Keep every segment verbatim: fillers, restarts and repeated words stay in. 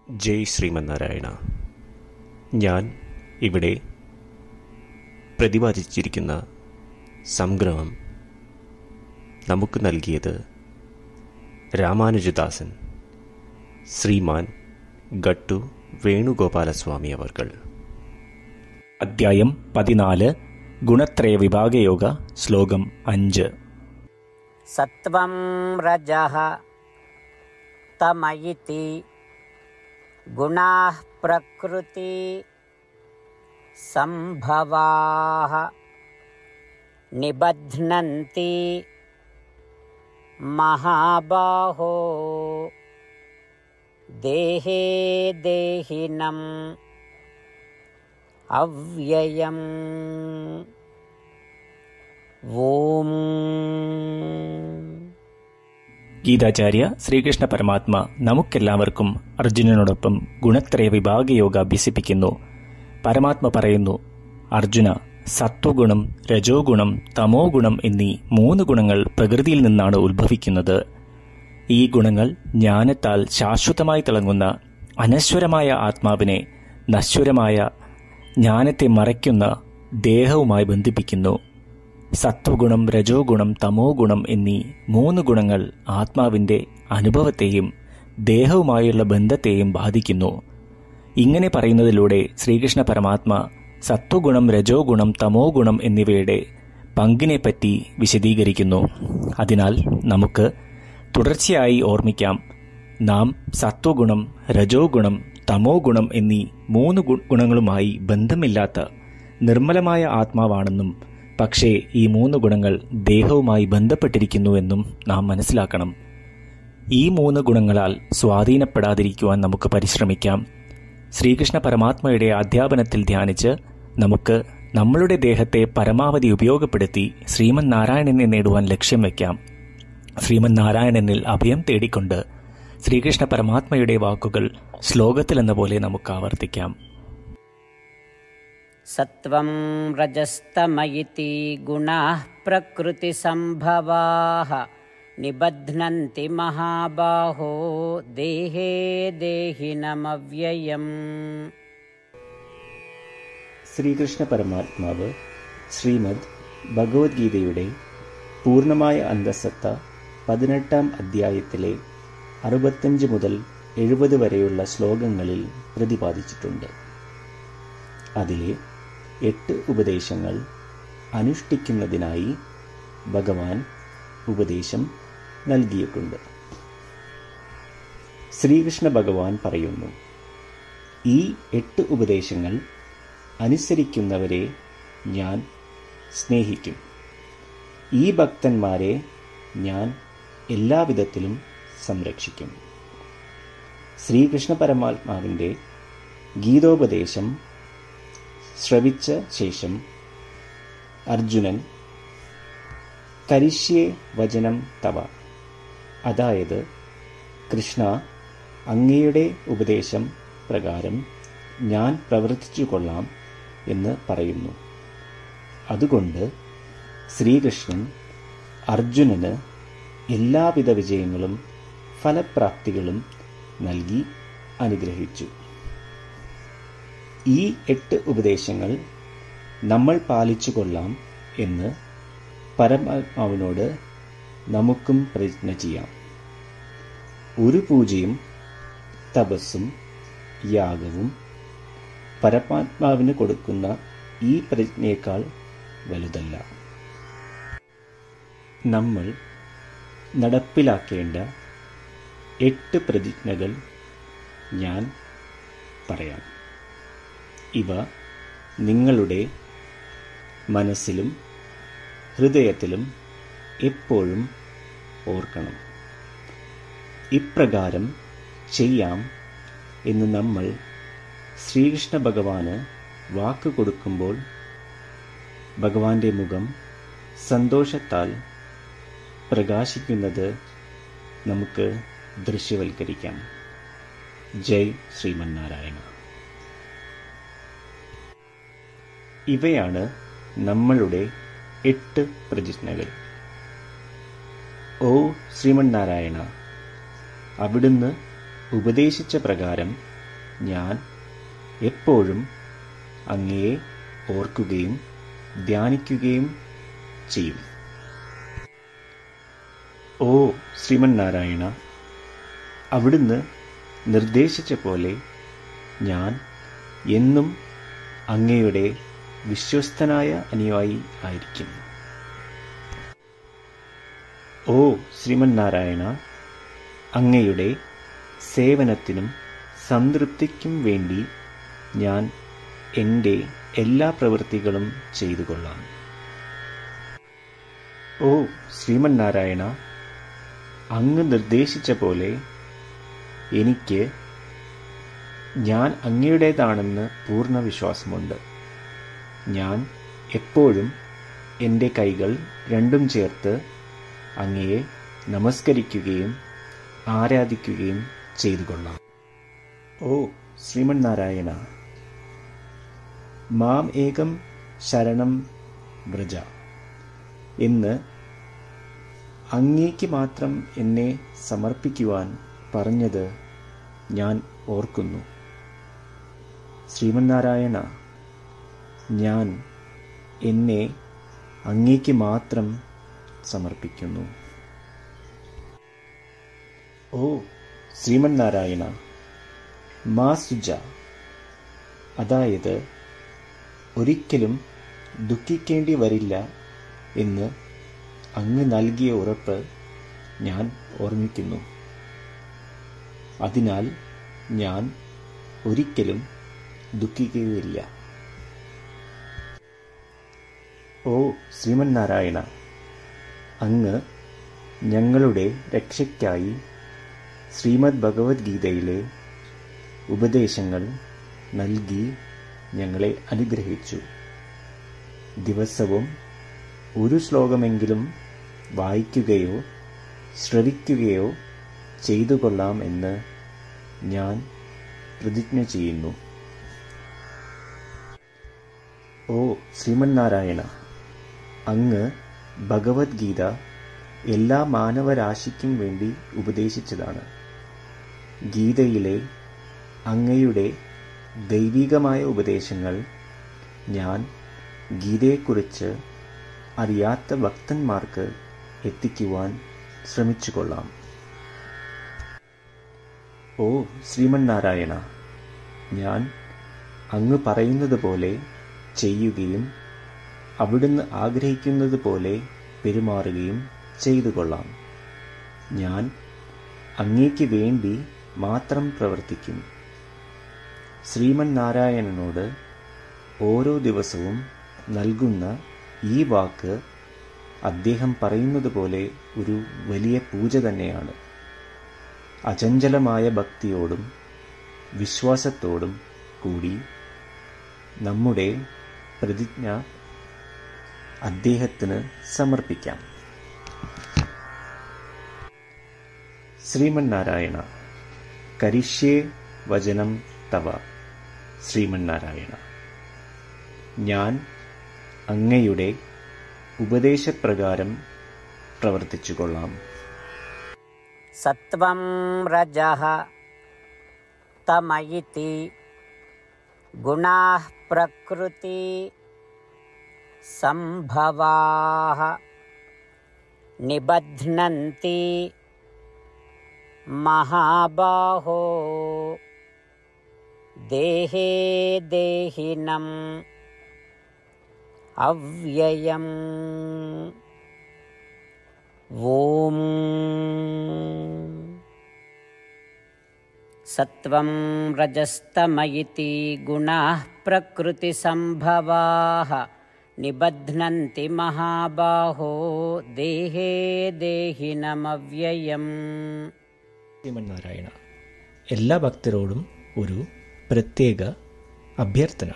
ജയ് ശ്രീമന്നാരായണ. ഞാൻ ഇവിടെ പ്രതിപാദിച്ചിരിക്കുന്ന സംഗ്രഹം നമുക്ക് നൽകിയത് രാമാനുജദാസൻ ശ്രീമാൻ ഗട്ടു വേണുഗോപാലസ്വാമി അവർകൾ. അധ്യായം പതിനാല്. ഗുണത്രയ വിഭാഗയോഗ. ശ്ലോകം അഞ്ച്. സത്വം രജഃ തമയിതി ഗുണാഃ പ്രകൃതി സംഭവാഃ നിബധ്നന്തി മഹാബാഹോ ദേഹേ ദേഹിനം അവ്യയം. ഓം. ഗീതാചാര്യ ശ്രീകൃഷ്ണ പരമാത്മ നമുക്കെല്ലാവർക്കും അർജുനനോടൊപ്പം ഗുണത്രയ വിഭാഗയോഗ അഭ്യസിപ്പിക്കുന്നു. പരമാത്മ പറയുന്നു, അർജുന, സത്വഗുണം, രജോ ഗുണം, തമോ ഗുണം എന്നീ മൂന്ന് ഗുണങ്ങൾ പ്രകൃതിയിൽ നിന്നാണ് ഉത്ഭവിക്കുന്നത്. ഈ ഗുണങ്ങൾ ജ്ഞാനത്താൽ ശാശ്വതമായി തിളങ്ങുന്ന അനശ്വരമായ ആത്മാവിനെ നശ്വരമായ ജ്ഞാനത്തെ മറയ്ക്കുന്ന ദേഹവുമായി ബന്ധിപ്പിക്കുന്നു. സത്വഗുണം, രജോ ഗുണം, തമോ ഗുണം എന്നീ മൂന്ന് ഗുണങ്ങൾ ആത്മാവിന്റെ അനുഭവത്തെയും ദേഹവുമായുള്ള ബന്ധത്തെയും ബാധിക്കുന്നു. ഇങ്ങനെ പറയുന്നതിലൂടെ ശ്രീകൃഷ്ണ പരമാത്മ സത്വഗുണം, രജോ ഗുണം, തമോ ഗുണം എന്നിവയുടെ പങ്കിനെപ്പറ്റി വിശദീകരിക്കുന്നു. അതിനാൽ നമുക്ക് തുടർച്ചയായി ഓർമ്മിക്കാം, നാം സത്വഗുണം, രജോ ഗുണം, തമോ ഗുണം എന്നീ മൂന്ന് ഗുണങ്ങളുമായി ബന്ധമില്ലാത്ത നിർമ്മലമായ ആത്മാവാണെന്നും പക്ഷേ ഈ മൂന്ന് ഗുണങ്ങൾ ദേഹവുമായി ബന്ധപ്പെട്ടിരിക്കുന്നുവെന്നും നാം മനസ്സിലാക്കണം. ഈ മൂന്ന് ഗുണങ്ങളാൽ സ്വാധീനപ്പെടാതിരിക്കുവാൻ നമുക്ക് പരിശ്രമിക്കാം. ശ്രീകൃഷ്ണ പരമാത്മയുടെ അധ്യാപനത്തിൽ ധ്യാനിച്ച് നമുക്ക് നമ്മളുടെ ദേഹത്തെ പരമാവധി ഉപയോഗപ്പെടുത്തി ശ്രീമൻ നാരായണനെ നേടുവാൻ ലക്ഷ്യം വയ്ക്കാം. ശ്രീമൻ നാരായണനിൽ അഭയം തേടിക്കൊണ്ട് ശ്രീകൃഷ്ണ പരമാത്മയുടെ വാക്കുകൾ ശ്ലോകത്തിലെന്ന പോലെ നമുക്ക് ആവർത്തിക്കാം. സത്വം രജസ്തമയിതി ഗുണാഃ പ്രകൃതി സംഭവാഃ നിബധ്നന്തി മഹാബാഹോ ദേഹേ ദേഹിനമവ്യയം. ശ്രീകൃഷ്ണ പരമാത്മാവ് ശ്രീമദ് ഭഗവത്ഗീതയുടെ പൂർണ്ണമായ അന്തസത്ത പതിനെട്ടാം അധ്യായത്തിലെ അറുപത്തഞ്ച് മുതൽ എഴുപത് വരെയുള്ള ശ്ലോകങ്ങളിൽ പ്രതിപാദിച്ചിട്ടുണ്ട്. അതിലെ എട്ട് ഉപദേശങ്ങൾ അനുഷ്ഠിക്കുന്നതിനായി ഭഗവാൻ ഉപദേശം നൽകിയിട്ടുണ്ട്. ശ്രീകൃഷ്ണ ഭഗവാൻ പറയുന്നു, ഈ എട്ട് ഉപദേശങ്ങൾ അനുസരിക്കുന്നവരെ ഞാൻ സ്നേഹിക്കും. ഈ ഭക്തന്മാരെ ഞാൻ എല്ലാവിധത്തിലും സംരക്ഷിക്കും. ശ്രീകൃഷ്ണ പരമാത്മാവിൻ്റെ ഗീതോപദേശം ശ്രവിച്ച ശേഷം അർജുനൻ കരിഷ്യേ വചനം തവ, അതായത് കൃഷ്ണ, അങ്ങയുടെ ഉപദേശം പ്രകാരം ഞാൻ പ്രവർത്തിച്ചു കൊള്ളാം എന്ന് പറയുന്നു. അതുകൊണ്ട് ശ്രീകൃഷ്ണൻ അർജുനന് എല്ലാവിധ വിജയങ്ങളും ഫലപ്രാപ്തികളും നൽകി അനുഗ്രഹിച്ചു. ഈ എട്ട് ഉപദേശങ്ങൾ നമ്മൾ പാലിച്ചു കൊള്ളാം എന്ന് പരമാത്മാവിനോട് നമുക്കും പ്രതിജ്ഞ ചെയ്യാം. ഒരു പൂജയും തപസ്സും യാഗവും പരമാത്മാവിന് കൊടുക്കുന്ന ഈ പ്രതിജ്ഞയേക്കാൾ വലുതല്ല. നമ്മൾ നടപ്പിലാക്കേണ്ട എട്ട് പ്രതിജ്ഞകൾ ഞാൻ പറയാം. ഇവ നിങ്ങളുടെ മനസ്സിലും ഹൃദയത്തിലും എപ്പോഴും ഓർക്കണം. ഇപ്രകാരം ചെയ്യാം എന്ന് നമ്മൾ ശ്രീകൃഷ്ണ ഭഗവാന് വാക്ക് കൊടുക്കുമ്പോൾ ഭഗവാന്റെ മുഖം സന്തോഷത്താൽ പ്രകാശിക്കുന്നത് നമുക്ക് ദൃശ്യവൽക്കരിക്കാം. ജയ് ശ്രീമന്നാരായണ. ഇവയാണ് നമ്മളുടെ എട്ട് പ്രതിജ്ഞകൾ. ഓ ശ്രീമന്നാരായണ, അവിടുന്ന് ഉപദേശിച്ച പ്രകാരം ഞാൻ എപ്പോഴും അങ്ങയെ ഓർക്കുകയും ധ്യാനിക്കുകയും ചെയ്യും. ഓ ശ്രീമന്നാരായണ, അവിടുന്ന് നിർദ്ദേശിച്ച പോലെ ഞാൻ എന്നും അങ്ങയുടെ വിശ്വസ്തനായ അനുയായി ആയിരിക്കും. ഓ ശ്രീമന്നാരായണ, അങ്ങയുടെ സേവനത്തിനും സംതൃപ്തിക്കും വേണ്ടി ഞാൻ എൻ്റെ എല്ലാ പ്രവൃത്തികളും ചെയ്തു കൊള്ളാം. ഓ ശ്രീമന്നാരായണ, അങ്ങ് നിർദ്ദേശിച്ച പോലെ എനിക്ക് ഞാൻ അങ്ങയുടേതാണെന്ന് പൂർണ്ണ വിശ്വാസമുണ്ട്. ഞാൻ എപ്പോഴും എൻ്റെ കൈകൾ രണ്ടും ചേർത്ത് അങ്ങയെ നമസ്കരിക്കുകയും ആരാധിക്കുകയും ചെയ്തു കൊള്ളാം. ഓ ശ്രീമന്നാരായണ, മാം ഏകം ശരണം വ്രജ എന്ന് അങ്ങേക്ക് മാത്രം എന്നെ സമർപ്പിക്കുവാൻ പറഞ്ഞത് ഞാൻ ഓർക്കുന്നു. ശ്രീമന്നാരായണ, ഞാൻ എന്നെ അങ്ങേക്ക് മാത്രം സമർപ്പിക്കുന്നു. ഓ ശ്രീമന്നാരായണ, മാ സുജ, അതായത് ഒരിക്കലും ദുഃഖിക്കേണ്ടി വരില്ല എന്ന് അങ്ങ് നൽകിയ ഉറപ്പ് ഞാൻ ഓർമ്മിക്കുന്നു. അതിനാൽ ഞാൻ ഒരിക്കലും ദുഃഖിക്കുകയില്ല. ഓ ശ്രീമന്നാരായണ, അങ്ങ് ഞങ്ങളുടെ രക്ഷയ്ക്കായി ശ്രീമദ് ഭഗവത്ഗീതയിലെ ഉപദേശങ്ങൾ നൽകി ഞങ്ങളെ അനുഗ്രഹിച്ചു. ദിവസവും ഒരു ശ്ലോകമെങ്കിലും വായിക്കുകയോ ശ്രവിക്കുകയോ ചെയ്തു കൊള്ളാം എന്ന് ഞാൻ പ്രതിജ്ഞ ചെയ്യുന്നു. ഓ ശ്രീമന്നാരായണ, അങ്ങ് ഭഗവത്ഗീത എല്ലാ മാനവരാശിക്കും വേണ്ടി ഉപദേശിച്ചതാണ്. ഗീതയിലെ അങ്ങയുടെ ദൈവികമായ ഉപദേശങ്ങൾ ഞാൻ ഗീതയെക്കുറിച്ച് അറിയാത്ത ഭക്തന്മാർക്ക് എത്തിക്കുവാൻ ശ്രമിച്ചുകൊള്ളാം. ഓ ശ്രീമന്നാരായണ, ഞാൻ അങ്ങ് പറയുന്നത് പോലെ ചെയ്യുകയും അവിടുന്ന് ആഗ്രഹിക്കുന്നത് പോലെ പെരുമാറുകയും ചെയ്തു കൊള്ളാം. ഞാൻ അങ്ങേക്ക് വേണ്ടി മാത്രം പ്രവർത്തിക്കും. ശ്രീമന്നാരായണനോട് ഓരോ ദിവസവും നൽകുന്ന ഈ വാക്ക് അദ്ദേഹം പറയുന്നത് പോലെ ഒരു വലിയ പൂജ തന്നെയാണ്. അചഞ്ചലമായ ഭക്തിയോടും വിശ്വാസത്തോടും കൂടി നമ്മുടെ പ്രതിജ്ഞ അദ്ദേഹത്തിന് സമർപ്പിക്കാം. ശ്രീമന്നാരായണ, കരിഷ്യേ വചനം തവ. ശ്രീമന്നാരായണ, ഞാൻ അങ്ങയുടെ ഉപദേശപ്രകാരം പ്രവർത്തിച്ചു കൊള്ളാം. സത്വം രജഃ തമയിതി ഗുണാഃ പ്രകൃതി സംഭവാഃ നിബധ്നന്തി മഹാബാഹോ ദേഹേ ദേഹിനം അവ്യയം. ഓം സത്വം രജസ്തമയിതി ഗുണാഃ പ്രകൃതി സംഭവാഃ നിബധ്നന്തി മഹാബാഹോ ദേഹേ ദേഹിനമവ്യയം. ശ്രീമന്നാരായണ, എല്ലാ ഭക്തരോടും ഒരു പ്രത്യേക അഭ്യർത്ഥന.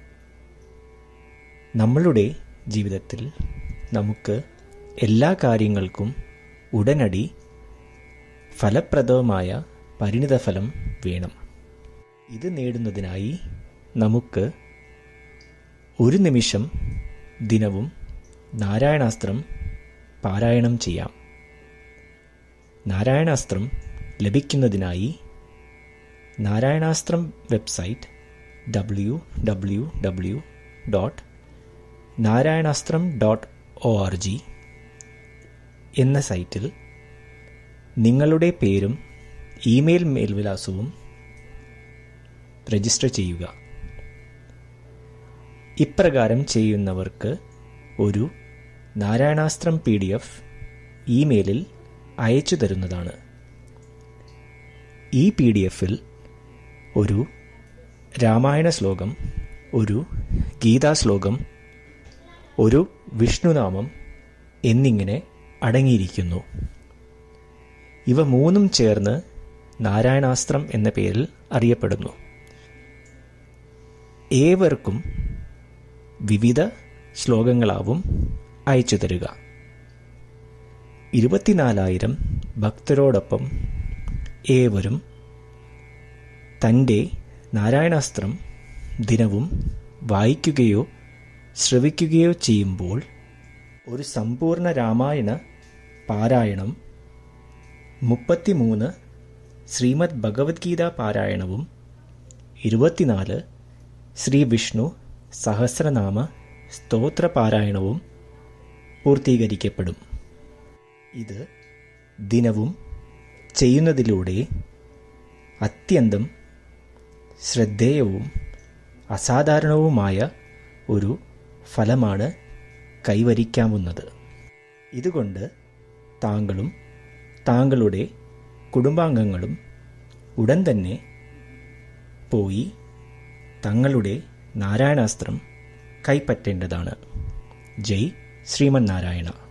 നമ്മളുടെ ജീവിതത്തിൽ നമുക്ക് എല്ലാ കാര്യങ്ങൾക്കും ഉടനടി ഫലപ്രദമായ പരിണിതഫലം വേണം. ഇത് നേടുന്നതിനായി നമുക്ക് ഒരു നിമിഷം ദിനവും നാരായണാസ്ത്രം പാരായണം ചെയ്യാം. നാരായണാസ്ത്രം ലഭിക്കുന്നതിനായി Narayanastram website W W W dot Narayanastram dot O R G എന്ന സൈറ്റിൽ നിങ്ങളുടെ പേരും ഇമെയിൽ മേൽവിലാസവും രജിസ്റ്റർ ചെയ്യുക. ഇപ്രകാരം ചെയ്യുന്നവർക്ക് ഒരു നാരായണാസ്ത്രം പി ഡി എഫ് ഇമെയിലിൽ അയച്ചു തരുന്നതാണ്. ഈ പി ഡി എഫിൽ ഒരു രാമായണ ശ്ലോകം, ഒരു ഗീതാശ്ലോകം, ഒരു വിഷ്ണുനാമം എന്നിങ്ങനെ അടങ്ങിയിരിക്കുന്നു. ഇവ മൂന്നും ചേർന്ന് നാരായണാസ്ത്രം എന്ന പേരിൽ അറിയപ്പെടുന്നു. ഏവർക്കും വിവിധ ശ്ലോകങ്ങളാവും അയച്ചു തരിക. ഇരുപത്തിനാലായിരം ഭക്തരോടൊപ്പം ഏവരും തൻ്റെ നാരായണാസ്ത്രം ദിനവും വായിക്കുകയോ ശ്രവിക്കുകയോ ചെയ്യുമ്പോൾ ഒരു സമ്പൂർണ്ണ രാമായണ പാരായണം, മുപ്പത്തിമൂന്ന് ശ്രീമദ് ഭഗവത്ഗീത പാരായണവും ഇരുപത്തിനാല് ശ്രീ വിഷ്ണു സഹസ്രനാമ സ്തോത്ര പാരായണവും പൂർത്തീകരിക്കപ്പെടും. ഇത് ദിനവും ചെയ്യുന്നതിലൂടെ അത്യന്തം ശ്രദ്ധേയവും അസാധാരണവുമായ ഒരു ഫലമാണ് കൈവരിക്കാവുന്നത്. ഇതുകൊണ്ട് താങ്കളും താങ്കളുടെ കുടുംബാംഗങ്ങളും ഉടൻ തന്നെ പോയി തങ്ങളുടെ നാരായണാസ്ത്രം കൈപ്പറ്റേണ്ടതാണ്. ജയ് ശ്രീമന്നാരായണ.